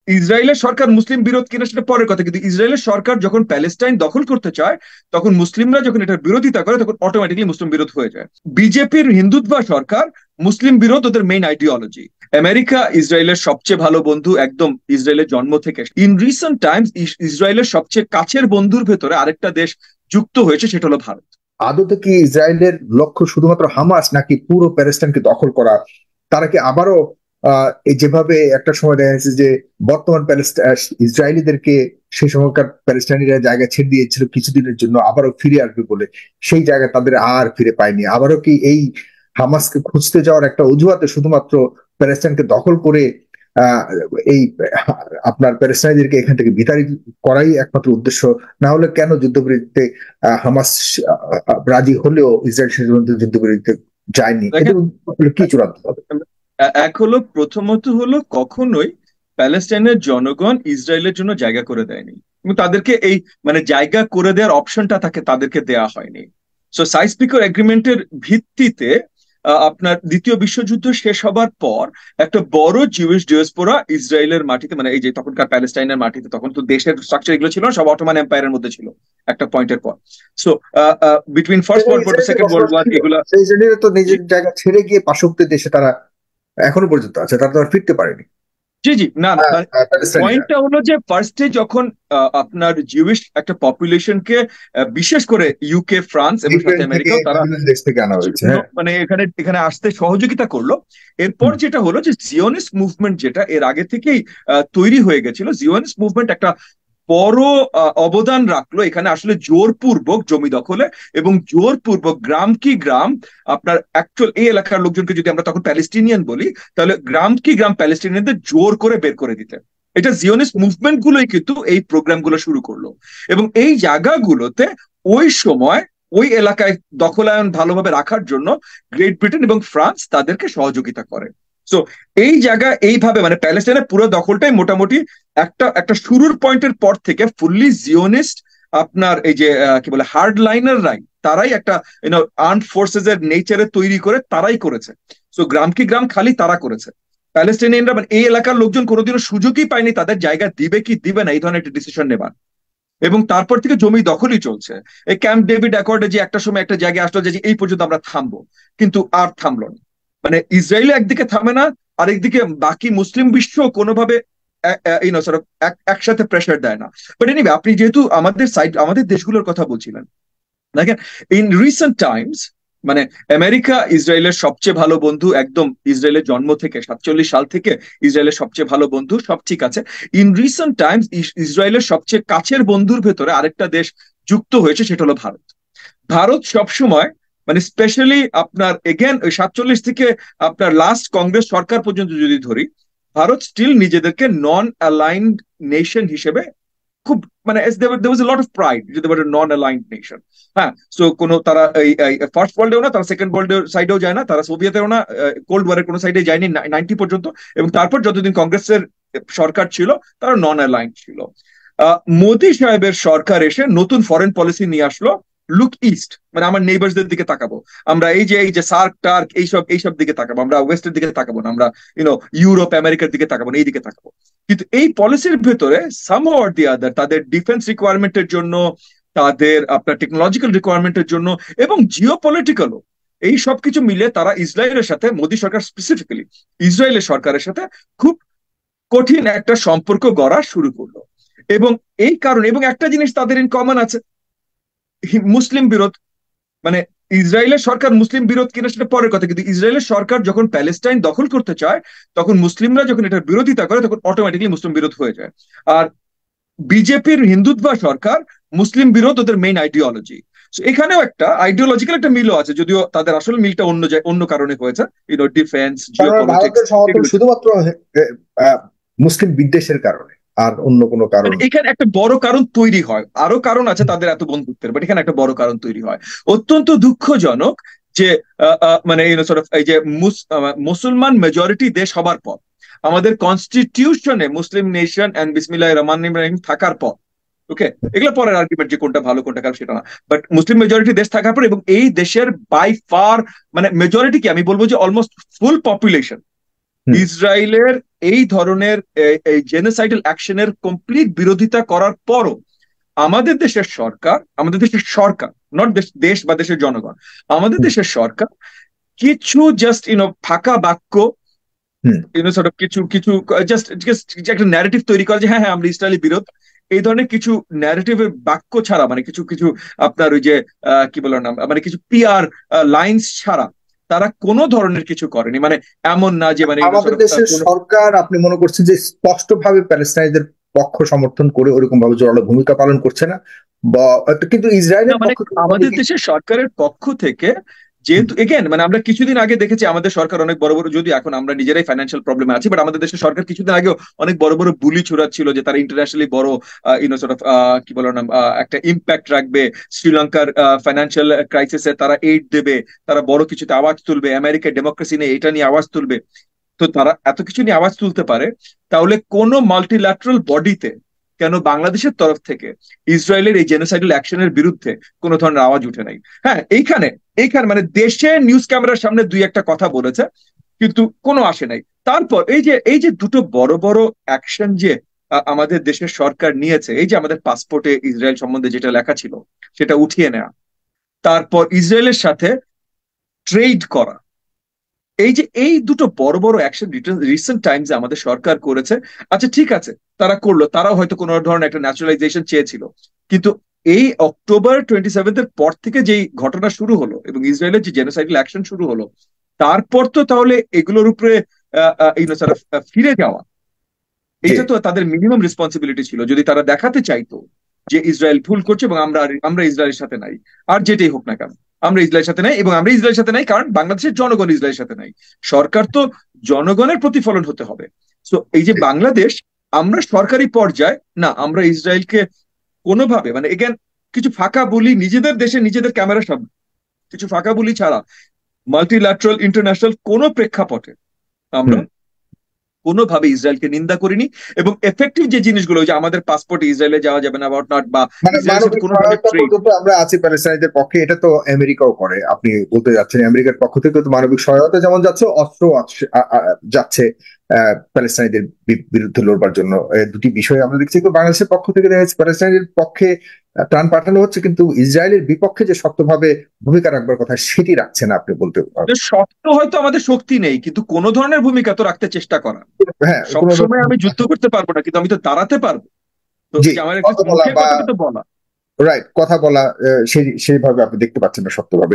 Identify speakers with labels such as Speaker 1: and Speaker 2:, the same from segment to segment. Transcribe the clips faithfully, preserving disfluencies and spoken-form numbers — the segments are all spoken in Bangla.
Speaker 1: ইসরায়েলের সরকার মুসলিম বিরোধ কিনা সেটা পরের কথা, কিন্তু ইসরায়েলের সরকার যখন প্যালেস্টাইন দখল করতে চায় তখন মুসলিমরা যখন এটার বিরোধিতা করে তখন অটোমেটিকলি মুসলিম বিরোধ হয়ে যায়। বিজেপির হিন্দুত্ব সরকার, মুসলিম বিরোধ ওদের মেইন আইডিওলজি। আমেরিকা ইসরায়েলের সবচেয়ে ভালো বন্ধু, একদম ইসরায়েলের জন্ম থেকে। ইন রিসেন্ট টাইমস ইসরায়েলের সবচেয়ে কাছের বন্ধুর ভেতরে আরেকটা দেশ যুক্ত হয়েছে, সেটা হলো ভারত।
Speaker 2: আদতে কি ইসরায়েলের লক্ষ্য শুধুমাত্র হামাস নাকি পুরো প্যালেস্টাইনকে দখল করা? তারা কি আবারও আহ যেভাবে একটা সময় দেখা যাচ্ছে যে বর্তমান ইসরায়েলিদেরকে সেই সময়কার প্যালেস্টাইনিরা জায়গা ছেড়ে দিয়েছিল কিছুদিনের জন্য, আবারও ফিরে আসবে বলে, সেই জায়গা তাদের আর ফিরে পায়নি? আবারও কি এই হামাসকে খুঁজতে যাওয়ার একটা অজুহাতে শুধুমাত্র প্যালেস্টাইনকে দখল করে আহ এই আপনার প্যালেস্টাইনিদেরকে এখান থেকে বিতাড়িত করাই একমাত্র উদ্দেশ্য? না হলে কেন যুদ্ধবিরতিতে হামাস রাজি হলেও ইসরায়েল শেষ পর্যন্ত যুদ্ধবিরতিতে যায়নি? এটা কি চূড়ান্ত হবে?
Speaker 1: এক হলো, প্রথমত হলো কখনোই প্যালেস্টাইনের জনগণ ইসরায়েলের জন্য জায়গা করে দেয়নি, এবং তাদেরকে এই মানে জায়গা করে দেওয়ার অপশনটা তাকে তাদেরকে দেয়া হয়নি। সো সাইজ পিকর এগ্রিমেন্টের ভিত্তিতে আপনার দ্বিতীয় বিশ্বযুদ্ধ শেষ হবার পর একটা বড় জিউইশ ডিয়াসপোরা ইসরায়েলের মাটিতে, মানে এই যে তখনকার প্যালেস্টাইনের মাটিতে, তখন তো দেশের স্ট্রাকচার এগুলো ছিল না, সব অটোমান এম্পায়ারের মধ্যে ছিল একটা পয়েন্টের পর। So between first world war second world war এগুলো
Speaker 2: তো নিজের জায়গা ছেড়ে গিয়ে পার্শ্ববর্তী দেশে তারা এখনো পর্যন্ত আছে, তারা তো আর ফিরতে পারেনি।
Speaker 1: জি জি না না, পয়েন্টটা হলো যে ফার্স্টে যখন আপনার জিউইশ একটা পপুলেশনকে, বিশেষ করে ইউকে, ফ্রান্স এবং সাথে আমেরিকা, তারা
Speaker 2: দেশ থেকে আনা হয়েছে,
Speaker 1: মানে এখানে এখানে আসতে সহযোগিতা করলো। এরপর যেটা হলো যে জিওনিস্ট মুভমেন্ট, যেটা এর আগে থেকেই তৈরি হয়ে গেছিল, জিওনিস্ট মুভমেন্ট একটা বড় অবদান রাখলো এখানে আসলে জোরপূর্বক জমি দখলে, এবং জোরপূর্বক গ্রাম কি গ্রাম আপনার অ্যাকচুয়াল এই এলাকার লোকজনকে যদি আমরা তখন প্যালেস্টিনিয়ান বলি, তাহলে গ্রাম কি গ্রাম প্যালেস্টিনিয়ানদের জোর করে বের করে দিতে। এটা জিওনিস্ট মুভমেন্ট গুলোই কিন্তু এই প্রোগ্রাম গুলো শুরু করলো, এবং এই জায়গাগুলোতে ওই সময় ওই এলাকায় দখলায়ন ভালোভাবে রাখার জন্য গ্রেট ব্রিটেন এবং ফ্রান্স তাদেরকে সহযোগিতা করে। সো এই জায়গা এইভাবে মানে প্যালেস্টাইনের পুরো দখলটাই মোটামুটি একটা একটা শুরুর পয়েন্টের পর থেকে ফুললি জিওনিস্ট আপনার এই যে কি বলে হার্ড লাইনার রাই, তারাই একটা ইউনো আর্মড ফোর্সেস এর নেচারে তৈরি করে তারাই করেছে। সো গ্রাম কি গ্রাম খালি তারা করেছে। প্যালেস্টাইনিয়ানরা মানে এই এলাকার লোকজন কোনোদিনও সুযোগই পায়নি তাদের জায়গা দিবে কি দিবে না এই ধরনের একটা ডিসিশন নেবার, এবং তারপর থেকে জমি দখলই চলছে। এই ক্যাম্প ডেভিড অ্যাকর্ডে যে একটা সময় একটা জায়গায় আসলো যে এই পর্যন্ত আমরা থামবো, কিন্তু আর থামলো না। মানে ইসরায়েল একদিকে থামে না, আরেকদিকে বাকি মুসলিম বিশ্ব কোনোভাবে একসাথে প্রেশার দেয় না। বাট এনিওয়ে, আপনি যেহেতু আমাদের সাইড আমাদের দেশগুলোর কথা বলছিলেন, দেখেন ইন রিসেন্ট টাইমস মানে আমেরিকা ইসরায়েলের সবচেয়ে ভালো বন্ধু, একদম ইসরায়েলের জন্ম থেকে সাতচল্লিশ সাল থেকে ইসরায়েলের সবচেয়ে ভালো বন্ধু, সব ঠিক আছে। ইন রিসেন্ট টাইমস ইসরায়েলের সবচেয়ে কাছের বন্ধুর ভেতরে আরেকটা দেশ যুক্ত হয়েছে, সেটা হলো ভারত। ভারত সবসময় মানে স্পেশালি আপনার এগেন ওই সাতচল্লিশ থেকে আপনার লাস্ট কংগ্রেস সরকার পর্যন্ত যদি ধরি, ভারত স্টিল নিজেদেরকে নন অ্যালাইন্ড নেশন হিসেবে খুব মানে there was a lot of pride যে they were a non-aligned nation। হ্যাঁ, সো কোনো তারা এই ফার্স্ট ওয়ার্ল্ডেও না, তারা সেকেন্ড ওয়ার্ল্ডের সাইডেও যায় না, তারা সোভিয়েতেও না, কোল্ড ওয়ারের কোনো সাইডে যায়নি নাইনটি পর্যন্ত, এবং তারপর যতদিন কংগ্রেসের সরকার ছিল তারা নন অ্যালাইন্ড ছিল। মোদি সাহেবের সরকার এসে নতুন ফরেন পলিসি নিয়ে আসলো, লুক ইস্ট, মানে আমার নেইবার্সদের দিকে তাকাবো আমরা, এই যে এই যে সার্ক টার্ক এইসব এইসব দিকে তাকাবো আমরা, ওয়েস্টের দিকে তাকাবো না আমরা, ইউনো ইউরোপ আমেরিকার দিকে তাকাবো না, এই দিকে তাকাবো। কিন্তু এই পলিসির ভেতরে সামহাউ অর দি আদার তাদের ডিফেন্স রিকোয়ারমেন্টের জন্য, তাদের আপনার টেকনোলজিক্যাল রিকোয়ারমেন্টের জন্য, এবং জিও পলিটিক্যালও, এই সবকিছু মিলে তারা ইসরায়েলের সাথে, মোদী সরকার স্পেসিফিক্যালি ইসরায়েলের সরকারের সাথে খুব কঠিন একটা সম্পর্ক গড়া শুরু করলো। এবং এই কারণে, এবং একটা জিনিস তাদের ইন কমন আছে, মুসলিম বিরোধ। মানে ইসরায়েলের সরকার মুসলিম বিরোধ কিনা সেটা পরের কথা, কিন্তু ইসরায়েলের সরকার যখন প্যালেস্টাইন দখল করতে চায় তখন মুসলিমরা যখন এটার বিরোধিতা করে তখন অটোমেটিকলি মুসলিম বিরোধ হয়ে যায়। আর বিজেপির হিন্দুত্ব সরকার, মুসলিম বিরোধ ওদের মেইন আইডিওলজি। এখানেও একটা আইডিওলজিক্যাল একটা মিলও আছে, যদিও তাদের আসল মিলটা অন্য অন্য কারণে হয়েছে, ইউনো ডিফেন্স, জিওপলিটিক্স,
Speaker 2: শুধুমাত্র মুসলিম বিদ্বেষের কারণে, আর অন্য কোনো কারণ
Speaker 1: এখানে একটা বড় কারণ তৈরি হয়। আরো কারণ আছে তাদের এত বন্ধুত্বের, বাট এখানে একটা বড় কারণ তৈরি হয়। অত্যন্ত দুঃখজনক যে মানে এই যে মুসলমান মেজরিটি দেশ হবার পর, আমাদের কনস্টিটিউশনে মুসলিম নেশন এন্ড বিসমিল্লাহির রহমানির রহিম থাকার পর, ওকে এগুলো পরের আর্গুমেন্ট যে কোনটা ভালো কোনটা খারাপ সেটা না, বাট মুসলিম মেজরিটি দেশ থাকার পর, এবং এই দেশের বাই ফার মানে মেজরিটি কি আমি বলবো যে অলমোস্ট ফুল পপুলেশন ইসরায়েলের এই ধরনের এই জেনোসাইডাল অ্যাকশনের কমপ্লিট বিরোধিতা করার পরও আমাদের দেশের সরকার, আমাদের দেশের সরকার নট দেশ বা দেশের জনগণ, আমাদের দেশের সরকার কিছু জাস্ট ইউনো ফাঁকা বাক্য, ইউনো সর্ট অফ কিছু কিছু জাস্ট জাস্ট একটা ন্যারেটিভ তৈরি করা যে হ্যাঁ হ্যাঁ আমরা ইসরায়েলি বিরোধ, এই ধরনের কিছু ন্যারেটিভের বাক্য ছাড়া, মানে কিছু কিছু আপনার ওই যে কি বলার নাম, মানে কিছু পিআর লাইন্স ছাড়া তারা কোনো ধরনের কিছু করেনি। মানে এমন না যে মানে
Speaker 2: আমাদের দেশের সরকার আপনি মনে করছেন যে স্পষ্টভাবে প্যালেস্টাইনদের পক্ষ সমর্থন করে ওরকম ভাবে জোরালো ভূমিকা পালন করছে না, বা কিন্তু ইসরায়েলের পক্ষ থেকে
Speaker 1: আমাদের দেশের সরকারের পক্ষ থেকে যেহেতু এগেন মানে আমরা কিছুদিন আগে দেখেছি আমাদের সরকার অনেক বড় বড়, যদি এখন আমরা নিজেরাই ফাইন্যান্সিয়াল প্রবলেমে আছি, বাট আমাদের দেশের সরকার কিছুদিন আগেও অনেক বড় বড় বুলি ছুড়াচ্ছিল যে তারা ইন্টারন্যাশনালি বড় ইউনো সর্ট অফ কি বলার নাম একটা ইম্প্যাক্ট রাখবে, শ্রীলঙ্কার ফাইন্যান্সিয়াল ক্রাইসিসে তারা এইড দেবে, তারা বড় কিছুতে আওয়াজ তুলবে, আমেরিকার ডেমোক্রেসি নিয়ে এটা নিয়ে আওয়াজ তুলবে। তো তারা এত কিছু নিয়ে আওয়াজ তুলতে পারে, তাহলে কোন মাল্টিল্যাটারাল বডিতে কেন বাংলাদেশের তরফ থেকে ইসরায়েলের এই জেনোসাইডাল অ্যাকশনের বিরুদ্ধে কোনো ধরনের আওয়াজ উঠে নাই? হ্যাঁ, এইখানে এইখানে মানে দেশে নিউজ ক্যামেরার সামনে দুই একটা কথা বলেছে, কিন্তু কোনো আসে নাই। তারপর এই যে এই যে দুটো বড় বড় অ্যাকশন যে আমাদের দেশের সরকার নিয়েছে, এই যে আমাদের পাসপোর্টে ইসরায়েল সম্বন্ধে যেটা লেখা ছিল সেটা উঠিয়ে নেওয়া, তারপর ইসরায়েলের সাথে ট্রেড করা, এই যে এই দুটো বড় বড় অ্যাকশন রিসেন্ট টাইমসে আমাদের সরকার করেছে। আচ্ছা ঠিক আছে, তারা করলো, তারাও হয়তো কোনো ধরনের একটা ন্যাচারালাইজেশন চেয়েছিল, কিন্তু এই অক্টোবর টোয়েন্টি সেভেন্থ এর পর থেকে যেই ঘটনা শুরু হলো এবং ইসরায়েলের যে জেনোসাইডাল অ্যাকশন শুরু হলো, তারপর তো তাহলে এগুলোর উপরে ফিরে যাওয়া, এটা তো তাদের মিনিমাম রেসপন্সিবিলিটি ছিল, যদি তারা দেখাতে চাইতো যে ইসরায়েল ভুল করছে এবং আমরা আমরা ইসরায়েলের সাথে নাই, আর যেটাই হোক না কেন আমরা ইসরায়েলের সাথে নাই, এবং আমরা ইসরায়েলের সাথে নাই কারণ বাংলাদেশের জনগণ ইসরায়েলের সাথে নাই। সরকার তো জনগণের প্রতিফলন হতে হবে। তো এই যে বাংলাদেশ, আমরা সরকারি পর্যায়ে না, আমরা ইসরায়েলকে কোনোভাবে মানে এগেন কিছু ফাঁকা বলি নিজেদের দেশে নিজেদের ক্যামেরার সামনে, কিছু ফাঁকা বলি ছাড়া মাল্টিল্যাটারাল ইন্টারন্যাশনাল কোন প্রেক্ষাপটে আমরা কোনোভাবে ইসরায়েলকে নিন্দা করিনি। এবং এফেক্টিভ যে জিনিসগুলো, যে আমাদের পাসপোর্ট ইসরায়েলে যাওয়া যাবে না বা নট, বা
Speaker 2: আমরা আছি প্যালেস্টাইনদের পক্ষে, এটা তো আমেরিকাও করে। আপনি বলতে যাচ্ছেন আমেরিকার পক্ষ থেকে তো মানবিক সহায়তা যেমন যাচ্ছে, অস্ত্র যাচ্ছে প্যালেস্টাইনদের বিরুদ্ধে লড়বার জন্য। দুটি বিষয় আমরা দেখছি, কিন্তু বাংলাদেশের পক্ষ থেকে দেখা যাচ্ছে প্যালেস্টাইনের পক্ষে ত্রাণ পাঠানো হচ্ছে, কিন্তু ইসরায়েলের বিপক্ষে যে শক্তভাবে ভূমিকা রাখবার কথা সেটি রাখছে না। আপনি বলতে
Speaker 1: শক্ত হয়তো আমাদের শক্তি নেই, কিন্তু কোন ধরনের ভূমিকা তো রাখতে চেষ্টা করা। হ্যাঁ, সবসময় আমি যুদ্ধ করতে পারবো না, কিন্তু আমি তো দাঁড়াতে পারবো।
Speaker 2: রাইট, কথা বলা সেই সেইভাবে আপনি দেখতে পাচ্ছেন না শক্তভাবে।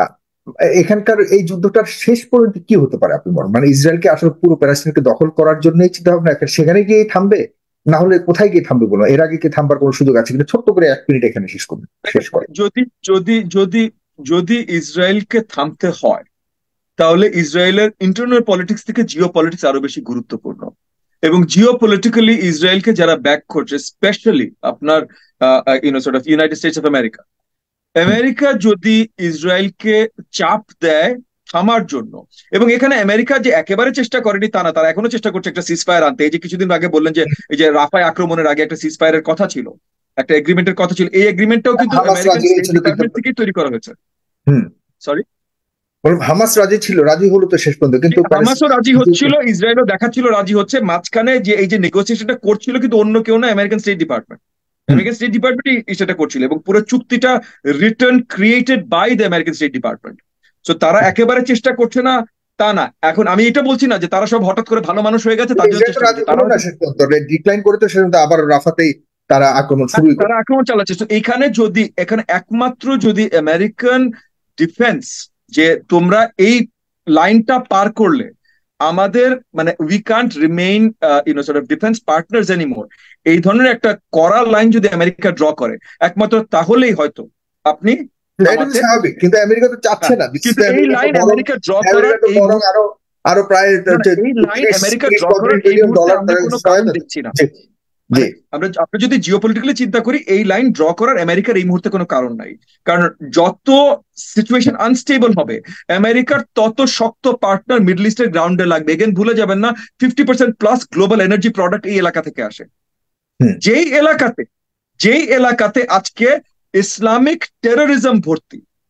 Speaker 2: এখানকার এই যুদ্ধটার শেষ পর্যন্ত কি হতে পারে আপনি বলেন? মানে ইসরায়েলকে আসলে পুরো প্যালেস্টাইনকে দখল করার জন্যই চিন্তা ভাবনা, সেখানে গিয়ে থামবে, না হলে কোথায় গিয়ে থামবে বলো? এর আগে কি থামবার কোনো সুযোগ আছে কিনা? ছোট্ট করে এক মিনিট এখানে শেষ করবে শেষ করে
Speaker 1: যদি যদি যদি যদি ইসরায়েলকে থামতে হয়, তাহলে ইসরায়েলের ইন্টারনাল পলিটিক্স থেকে জিও পলিটিক্স আরো বেশি গুরুত্বপূর্ণ। এবং জিও পলিটিক্যালি ইসরায়েলকে যারা ব্যাক করছে, স্পেশালি আপনার you know sort of United States of America, America যদি ইসরায়েলকে চাপ দেয় থামার জন্য, এবং এখানে আমেরিকা যে একেবারে চেষ্টা করেনি তা না, তারা এখনো চেষ্টা করছে একটা সিজফায়ার আনতে। এই যে কিছুদিন আগে বললেন যে এই যে রাফায় আক্রমণের আগে একটা সিজফায়ারের কথা ছিল, একটা এগ্রিমেন্টের কথা ছিল, এই এগ্রিমেন্টটাও কিন্তু আমেরিকান স্টেট ডিপার্টমেন্ট থেকেই তৈরি করা হয়েছে। হুম সরি
Speaker 2: হামাস রাজি ছিল, রাজি হলো তো শেষ পর্যন্ত, কিন্তু
Speaker 1: হামাসও রাজি হচ্ছিল, ইসরায়েলও দেখাচ্ছিল রাজি হচ্ছে, মাঝখানে যে এই যে নেগোসিয়েশনটা করছিল কিন্তু অন্য কেউ না, American state department American state ডিপার্টমেন্টই সেটা করছিল, এবং পুরো চুক্তিটা return created by the American state department. তো তারা একেবারে চেষ্টা করছে না তা না। এখন আমি এটা বলছি না যে তারা সব হঠাৎ করে ভালো মানুষ হয়ে গেছে, তার জন্য চেষ্টা করছে, তারা
Speaker 2: ডিক্লাইন করে তো সেটা আবার রাফাতেই তারা আক্রমণ শুরু করে,
Speaker 1: তারা আক্রমণ চালাচ্ছে। তো এখানে যদি এখানে একমাত্র যদি আমেরিকান ডিফেন্স, যে তোমরা এই লাইনটা পার করলে আমাদের মানে we can't remain you know sort of defence partners anymore, এই ধরনের একটা কড়া লাইন যদি আমেরিকা ড্র করে, একমাত্র তাহলেই হয়তো আপনি
Speaker 2: স্বাভাবিক। কিন্তু আমেরিকা তো চাচ্ছে না,
Speaker 1: এই লাইন আমেরিকা ড্র করার,
Speaker 2: আরো আরো প্রায়
Speaker 1: এই লাইন আমেরিকা ড্র করার এই মুহূর্তে আমরা কোনো কারণ দেখছি না। আমরা আমরা যদি জিওপলিটিক্যালি চিন্তা করি, এই লাইন ড্র করার আমেরিকার এই মুহূর্তে কোনো কারণ নাই, কারণ যত সিচুয়েশন আনস্টেবল হবে আমেরিকার তত শক্ত পার্টনার মিডল ইস্টের গ্রাউন্ডে লাগবে। এগেন ভুলে যাবেন না, fifty percent plus global energy product এই এলাকা থেকে আসে। যেই এলাকাতে যেই এলাকাতে আজকে ইসলামিক টেরোরিজম ভর্তি,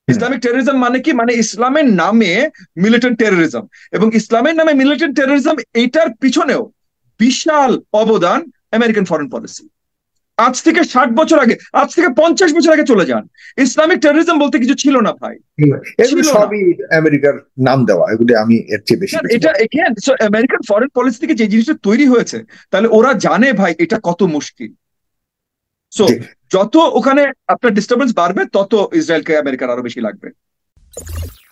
Speaker 1: ইসলামিক টেররিজম মানে কি, মানে ইসলামের নামে মিলিটেন্ট টেররিজম, এবং ইসলামের নামে মিলিটেন্ট টেররিজম এইটার পিছনেও বিশাল অবদান আমেরিকান ফরেন পলিসি। আজ থেকে ষাট বছর আগে, আজ থেকে পঞ্চাশ বছর আগে চলে যান, ইসলামিক টেররিজম বলতে কিছু ছিল না ভাই,
Speaker 2: এগুলো সবই আমেরিকার নাম দেওয়া, এগুলো আমি এর চেয়ে বেশি
Speaker 1: এটা এগেন আমেরিকান ফরেন পলিসি থেকে যে জিনিসটা তৈরি হয়েছে, তাহলে ওরা জানে ভাই এটা কত মুশকিল। সো যত ওখানে আপনার ডিস্টারবেন্স বাড়বে, তত ইসরায়েলকে আমেরিকার আরো বেশি লাগবে।